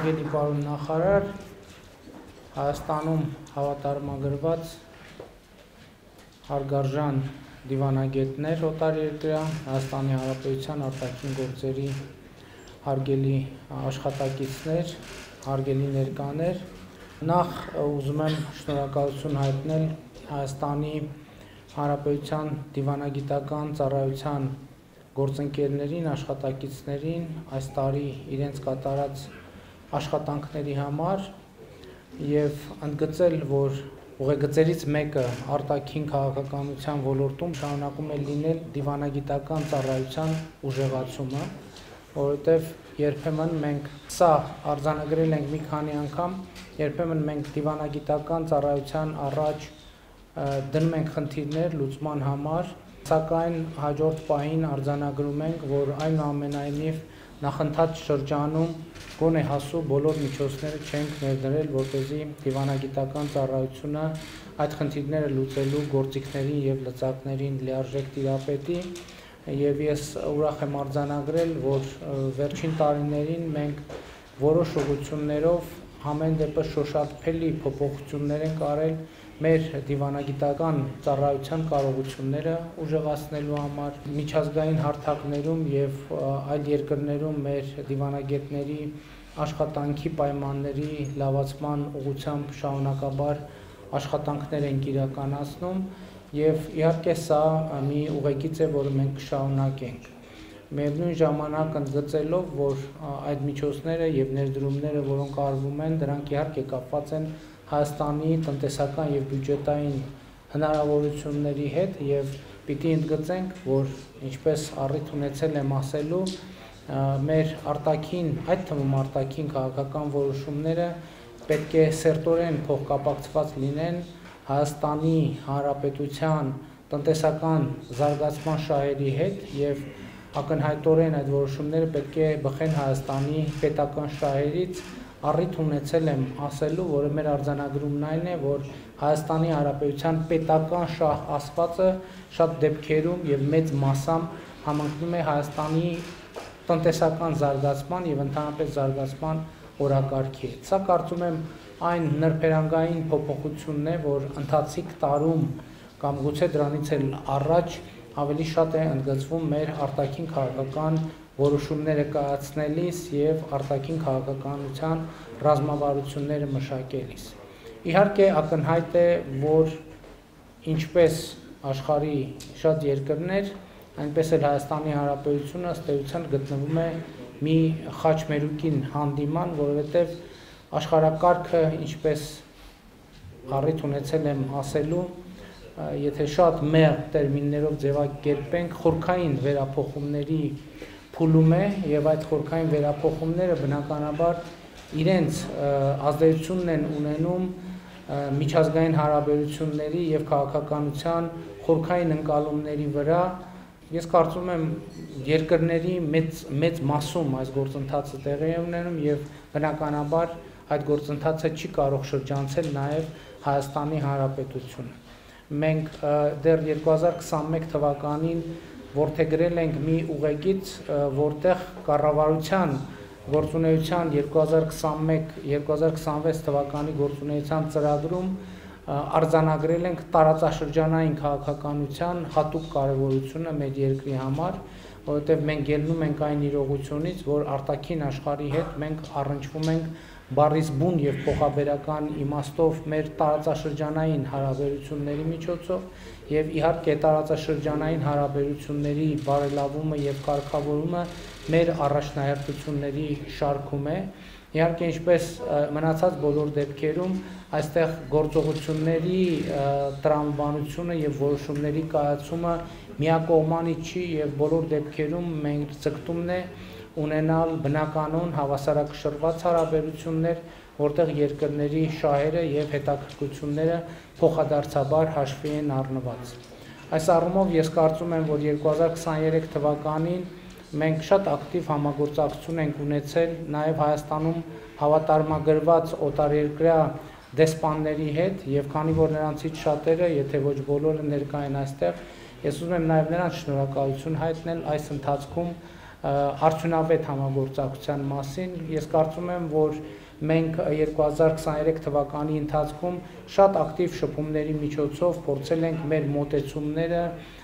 Հարգելի պարոն նախարար, Հայաստանում հավատարմագրված հարգարժան դիվանագետներ օտարերկրյա, Հայաստանի Հանրապետության արտաքին գործերի հարգելի աշխատակիցներ, հարգելի ներկաներ, նախ ուզում եմ շնորհակալություն հայտնել Հայաստանի Հանրապետության դիվանագիտական ծառայության գործընկերներին, աշխատակիցներին այս տարի իրենց կատարած աշխատանքների համար եւ ընդգծել, որ ուղեգծերից մեկը արտաքին քաղաքականության ոլորտում շարունակում է լինել դիվանագիտական ծառայության ուժեղացումը, որովհետեւ երբեմն մենք սա արձանագրել ենք մի քանի անգամ, երբեմն մենք դիվանագիտական ծառայության առաջ դնում ենք խնդիրներ լուծման համար, սակայն հաջորդ պահին արձանագրում ենք, որ այնուամենայնիվ նախընթաց շրջանում գոնե հասու բոլոր միջոցները չենք ներդրել, որպեսզի դիվանագիտական ծառայությունը այդ խնդիրները լուծելու գործիքներին եւ լծակներին լիարժեք տիրապետի եւ ես ուրախ եմ արձանագրել, որ վերջին տարիներին մենք որոշ ուղղություններով համեն դեպս շոշափելի փոփոխություններ ենք արել մեր դիվանագիտական ծառայության կարողությունները ուժեղացնելու համար միջազգային հարթակներում եւ այլ երկրներում մեր դիվանագետների աշխատանքի պայմանների լավացման ուղղությամբ շարունակաբար աշխատանքներ ենք իրականացնում եւ իհարկե սա մի ուղեկից է, որը մենք կշարունակենք։ Միևնույն ժամանակ ընդգծելով, որ այդ միջոցները եւ ներդրումները, որոնք արվում են, դրանք իհարկե կապված են Հայաստանի տնտեսական եւ բյուջետային հնարավորությունների հետ եւ պիտի ընդգծենք, որ ինչպես առիթ ունեցել եմ ասելու, մեր արտաքին, այդ թվում արտաքին քաղաքական որոշումները պետք է սերտորեն փոխկապակցված լինեն Հայաստանի Հանրապետության տնտեսական զարգացման շահերի հետ եւ ակնհայտորեն այդ որոշումները պետք է բխեն Հայաստանի պետական շահերից առիթ ունեցել եմ ասելու, որը մեր արձանագրումն այն է, որ Հայաստանի Հանրապետության պետական շահ ասվածը շատ դեպքերում եւ մեծ մասամբ համընկնում է Հայաստանի տնտեսական զարգացման եւ ընդհանրապես զարգացման օրակարգի հետ։ Սա կարծում եմ այն նրբերանգային փոփոխությունն է, որ ընթացիկ տարում կամ գուցե դրանից էլ առաջ ավելի շատ է ընդգծվում մեր արտաքին քաղաքական որոշումները կայացնելիս եւ արտաքին քաղաքականության ռազմավարությունները մշակելիս։ Իհարկե ակնհայտ է, որ ինչպես աշխարհի շատ երկրներ, այնպես էլ Հայաստանի Հանրապետությունը ըստ էության գտնվում է մի խաչմերուկին հանդիման, որովհետեւ աշխարհակարգը, ինչպես առիթ ունեցել եմ ասելու, եթե շատ մեղ տերմիններով ձևակերպենք, խորքային վերափոխումների փուլում է եւ այդ խորքային վերափոխումները բնականաբար իրենց ազդեցությունն են ունենում միջազգային հարաբերությունների եւ քաղաքականության խորքային ընկալումների վրա։ Ես կարծում եմ երկրների մեծ մասում այս գործընթացը տեղի է ունենում եւ բնականաբար այդ գործընթացը չի կարող շրջանցել նաեւ Հայաստանի Հանրապետությունը։ Մենք դեռ 2021 թվականին որդեգրել ենք մի ուղեգիծ, որտեղ կառավարության գործունեության 2021-2026 թվականի գործունեության ծրագրում արձանագրել ենք տարածաշրջանային քաղաքականության հատուկ կարևորությունը մեր երկրի համար, որովհետև մենք ելնում ենք այն իրողությունից, որ արտաքին աշխարհի հետ մենք առնչվում ենք բառից բուն եւ փոխաբերական իմաստով մեր տարածաշրջանային հարաբերությունների միջոցով եւ իհարկե տարածաշրջանային հարաբերությունների բարելավումը եւ կարգավորումը մեր առաջնահերթությունների շարքում է։ Իհարկե ինչպես մնացած բոլոր դեպքերում այստեղ գործողությունների տրամաբանությունը եւ որոշումների կայացումը միակողմանի չի եւ բոլոր դեպքերում մենք ցկտումն է ունենալ բնականon հավասարակշռված հարաբերություններ, որտեղ երկրների շահերը եւ հետաքրքրությունները փոխադարձաբար հաշվի են առնված։ Այս առումով ես կարծում եմ, որ 2023 թվականին մենք շատ ակտիվ համագործակցություն ենք ունեցել նաեւ Հայաստանում հավատարմագրված օտարերկրյա դեսպանների հետ եւ քանի որ նրանցից շատերը, եթե ոչ բոլորը ներկա են այստեղ, ես ուզում եմ նաեւ նրանց շնորհակալություն հայտնել այս ընթացքում արդյունավետ համագործակցության մասին։ Ես կարծում եմ, որ մենք 2023 թվականի ընթացքում շատ ակտիվ շփումների միջոցով փորձել ենք մեր մոտեցումները,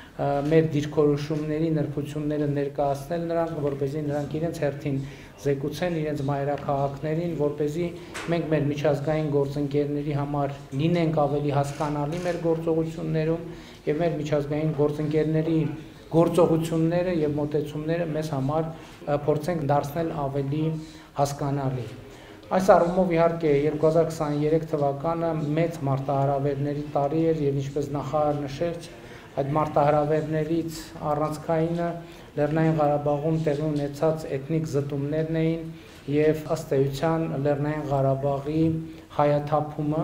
մեր դիրքորոշումների նրբությունները ներկայացնել նրանք, որպեսզի նրանք իրենց հերթին զեկուցեն իրենց մայրաքաղաքներին, որպեսզի մենք մեր միջազգային գործընկերների համար լինենք ավելի հասկանալի մեր գործողություններում եւ մեր միջազգային գործընկերների գործողությունները եւ մոտեցումները մեզ համար փորձենք դարձնել ավելի հասկանալի։ Այս առումով իհարկե 2023 թվականը մեծ մարտահրավերների տարի էր եւ ինչպես նախարար նշեց, այդ մարտահրավերներից առանցքայինը Լեռնային Ղարաբաղում տեղի ունեցած էթնիկ զտումներն էին եւ ըստ էության Լեռնային Ղարաբաղի հայաթափումը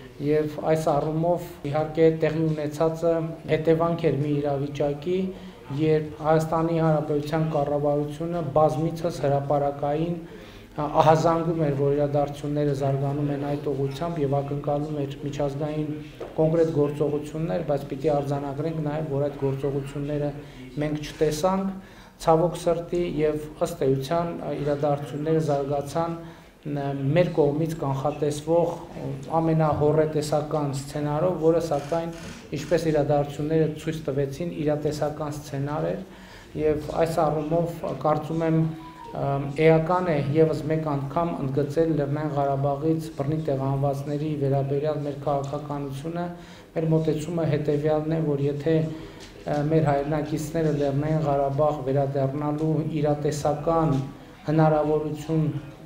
եւ այս առումով իհարկե տեղի ունեցածը հետևանք էր մի իրավիճակի, երբ Հայաստանի Հանրապետության կառավարությունը բազմիցս հրապարակային ահազանգում էր, որ իրադարձությունները զարգանում են այդ ուղղությամբ եւ ակնկալում էր միջազգային կոնկրետ գործողություններ, բայց պիտի արձանագրենք նաեւ, որ այդ գործողությունները մենք չտեսանք, ցավոք սրտի եւ ըստ էության իրադարձությունները զարգացան մեր կողմից կանխատեսվող ամենահոռետեսական սցենարով, որը սակայն ինչպես իրադարձությունները ցույց տվեցին, իրատեսական սցենար էր եւ այս առումով կարծում եմ էական է եւս մեկ անգամ ընդգծել Լեռնային Ղարաբաղից բռնի տեղահանվածների վերաբերյալ մեր քաղաքականությունը, մեր մոտեցումը հետեւյալն է, որ եթե մեր հայրենակիցները Լեռնային Ղարաբաղ վերադառնալու իրատեսական հնարավորություն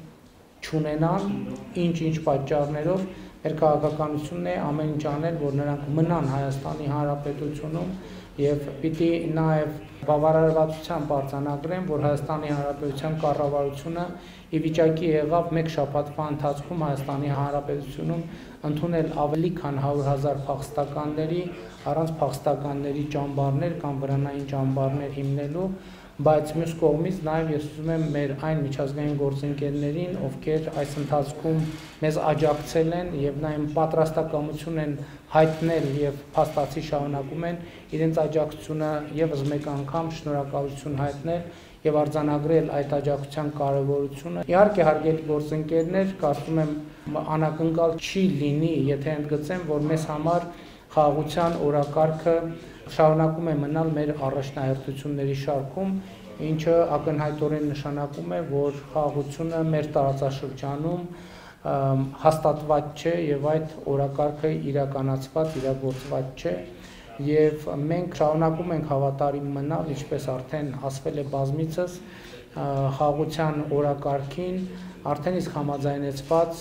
չունենան, ինչ պատճառներով, մեր քաղաքականությունն է ամեն ինչ անել, որ նրանք մնան Հայաստանի Հանրապետությունում եւ պիտի նաեւ բավարարվածությամբ արձանագրեմ, որ Հայաստանի Հանրապետության կառավարությունը ի վիճակի եղավ մեկ շաբաթվա ընթացքում Հայաստանի Հանրապետությունում ընդունել ավելի քան 100,000 փախստականների, առանց փախստականների ճամբարներ կամ վրանային ճամբարներ հիմնելու, բայց մյուս կողմից նաև ես ուզում եմ մեր այն միջազգային գործընկերներին, ովքեր այս ընթացքում մեզ աջակցել են եւ նաեւ պատրաստակամություն են հայտնել եւ փաստացի շարունակում են իրենց աջակցությունը եւս մեկ անգամ շնորհակալություն հայտնել եւ արձանագրել այդ աջակցության կարեւորությունը։ Իհարկե հարգելի գործընկերներ, կարծում եմ անակնկալ չի լինի, եթե ընդգծեմ, որ մեզ համար խաղաղության օրակարգը շարունակում է մնալ մեր առաջնահերթությունների շարքում, ինչը ակնհայտորեն նշանակում է, որ խաղաղությունը մեր տարածաշրջանում հաստատված չէ եւ այդ օրակարգը իրականացված, իրագործված չէ եւ մենք շարունակում ենք հավատարիմ մնալ, ինչպես արդեն ասվել է բազմիցս, խաղաղության օրակարգին արդեն իսկ համաձայնեցված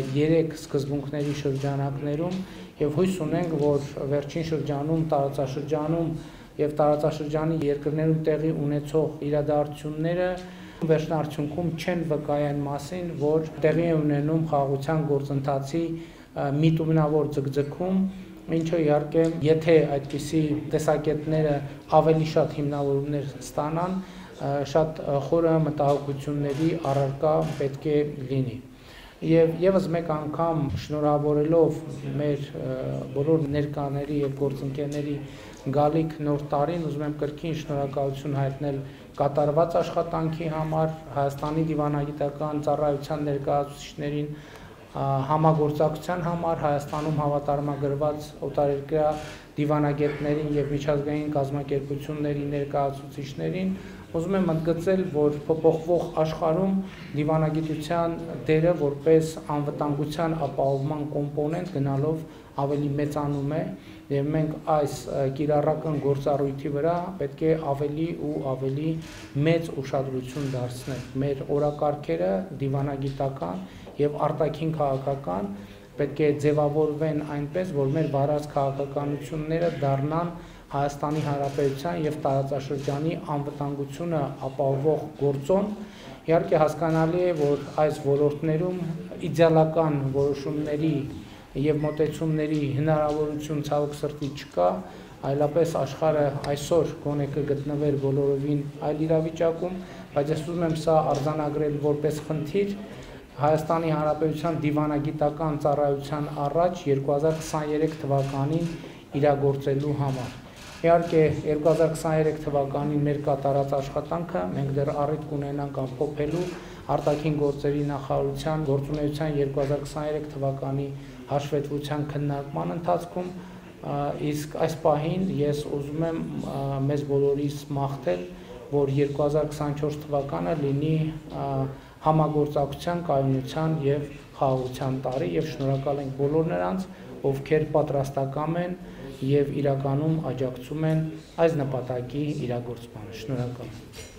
3 սկզբունքների շրջանակներում եւ հույս ունենք, որ վերջին շրջանում տարածաշրջանում եւ տարածաշրջանի երկրներում տեղի ունեցող իրադարձությունները վերջնարդյունքում չեն վկայեն մասին, որ տեղի է ունենում խաղաղության գործընթացի միտումնավոր ձգձգում, ինչը իհարկե եթե այդպիսի տեսակետները ավելի շատ հիմնավորումներ ստանան, շատ խորը մտահոգությունների առարկա պետք է լինի։ Եվ եւս մեկ անգամ շնորհավորելով մեր բոլոր ներկաների եւ գործընկերների գալիք նոր տարին, ուզում եմ կրկին շնորհակալություն հայտնել կատարված աշխատանքի համար, Հայաստանի դիվանագիտական ծառայության ներկայացուցիչներին, համագործակցության համար, Հայաստանում հավատարմագրված օտարերկրյա դիվանագետներին եւ միջազգային կազմակերպությունների ներկայացուցիչներին, ուզում եմ ընդգծել, որ փոփոխվող աշխարհում դիվանագիտության դերը որպես անվտանգության ապահովման կոմպոնենտ գնալով ավելի մեծանում է եւ մենք այս կիրառական գործառույթի վրա պետք է ավելի ու ավելի մեծ ուշադրություն դարձնենք։ Մեր օրակարգերը դիվանագիտական եւ արտաքին քաղաքական պետք է ձևավորվեն այնպես, որ մեր վարած քաղաքականությունները դառնան Հայաստանի Հանրապետության եւ տարածաշրջանի անվտանգությունը ապահովող գործոն։ Իհարկե հասկանալի է, որ այս ոլորտներում իդեալական որոշումների եւ մոտեցումների հնարավորություն ցավոք սրտի չկա, այլապես աշխարհը այսօր գոնե կգտնվեր բոլորովին այլ իրավիճակում, բայց ես ուզում եմ սա արձանագրել որպես խնդիր Հայաստանի Հանրապետության դիվանագիտական ծառայության առաջ 2023 թվականին իրագործելու համար։ Իհարկե 2023 թվականին մեր կատարած աշխատանքը մենք դեռ առիթ կունենանք ամփոփելու արտաքին գործերի նախարարության գործունեության 2023 թվականի հաշվետվության քննարկման ընթացքում, իսկ այս պահին ես ուզում եմ մեզ բոլորիս մաղթել, որ 2024 թվականը լինի համագործակցության, կայունության եւ խաղաղության տարի եւ շնորհակալ ենք բոլոր նրանց, ովքեր պատրաստական են եւ իրականում աջակցում են այս նպատակի իրագործմանը։ Շնորհակալ եմ։